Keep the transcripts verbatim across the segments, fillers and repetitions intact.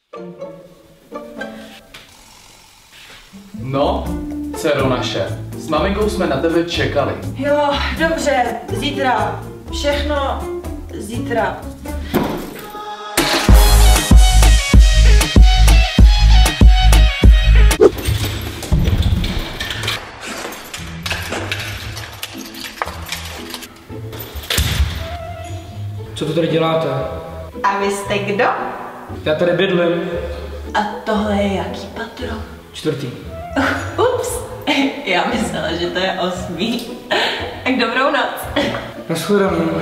No, dcero naše, s maminkou jsme na tebe čekali. Jo, dobře, zítra. Všechno zítra. Co to tady děláte? A vy jste kdo? Já tady bydlím. A tohle je jaký patro? Čtvrtý. Ups, já myslela, že to je osmý. Tak dobrou noc. Nashledanou.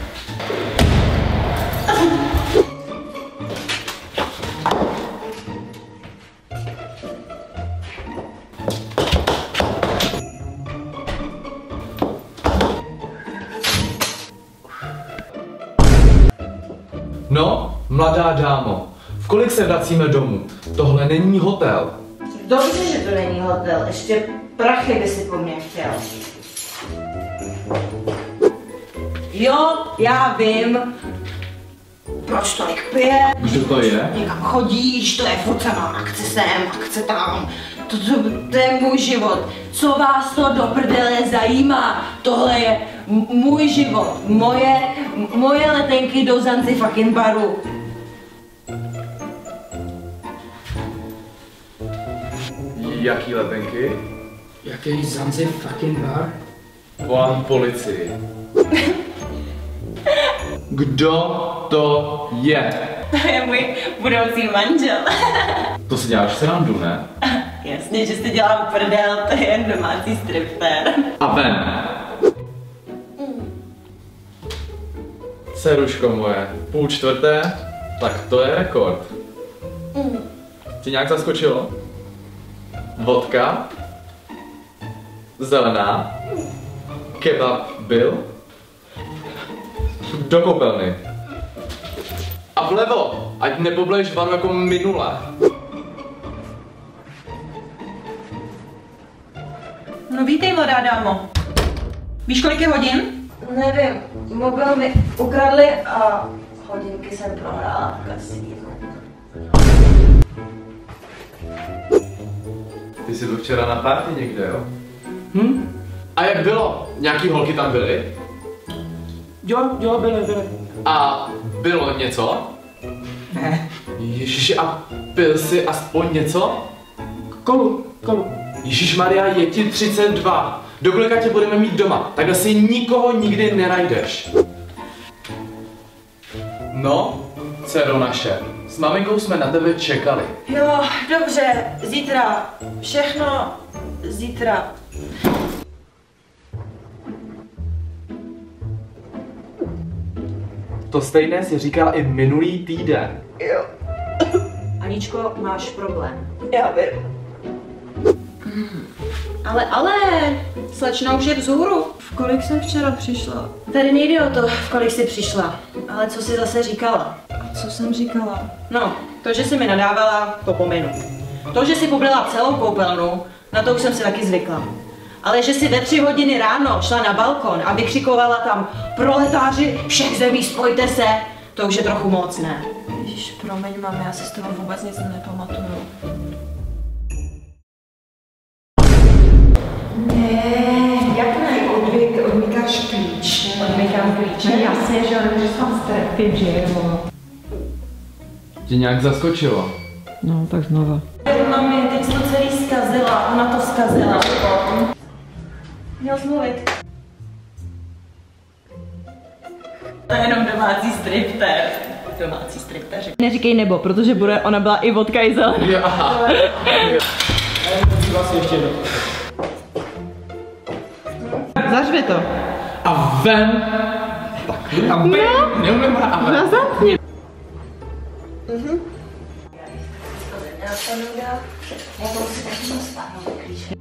No, mladá dámo, v kolik se vracíme domů? Tohle není hotel. Dobře, že to není hotel, ještě prachy by si po mně chtěl. Jo, já vím, proč tolik pije. Kdo to je? Někam chodíš, to je furt samá akce sem, akce tam. To, to, to je můj život. Co vás to do prdele zajímá? Tohle je m- můj život. Moje, m- moje letenky do Zanzi fucking baru. Jaký letenky? Jaký Zanzi fucking bar? Volám policii. Kdo to je? To je můj budoucí manžel. To si děláš srandu, ne? Jasně, že si dělám prdel, to je jen domácí striptér. A ven. Ceruško moje, půl čtvrté, tak to je rekord. Ti nějak zaskočilo? Vodka? Zelená? Kebab byl? Do koupelny. A vlevo, ať nepobleješ vanu jako minule. No vítej, mladá dámo. Víš, kolik je hodin? Nevím, mobil mi ukradli a hodinky jsem prohrála v kasínu. Ty jsi byl včera na party někde, jo? Hm? A jak bylo? Nějaký holky tam byly? Jo, jo, byly, byly. A bylo něco? Ne. Ježiši, a pil jsi aspoň něco? Kolu, kolu. Ježišmarja, je ti třicet dva. Do kolika tě budeme mít doma? Takhle si nikoho nikdy nenajdeš. No, dcero naše, s maminkou jsme na tebe čekali. Jo, dobře, zítra. Všechno zítra. To stejné si říkala i minulý týden. Jo. Aničko, máš problém. Já vím. Ale, ale, slečna už je vzhůru. V kolik jsem včera přišla? Tady nejde o to, v kolik jsi přišla, ale co jsi zase říkala. A co jsem říkala? No, to, že jsi mi nadávala, to pominu. To, že jsi poblila celou koupelnu, na to už jsem si taky zvykla. Ale že jsi ve tři hodiny ráno šla na balkon a vykřikovala tam proletáři všech zemí, spojte se, to už je trochu moc, ne? Ježiš, promiň, mami, já si z toho vůbec nic nepamatuju. Ne, jak ne? Odmít, odmítáš klíč. Odmítám klíč. Ne, jasně, že ale že jsem strpit, že jo. Tě nějak zaskočilo? No, tak znova. Mami, teď jsi to celý zkazila, ona to zkazila. Měl jsi mluvit. To je jenom domácí striptér. Domácí striptér. Neříkej nebo, protože bude, ona byla i vodka, i zelená. Jo, aha. Vás ještě jednou. Zařvi to. A ven. Tak, a ven. No. Neumím hrát a ven. Nazad? Mhm.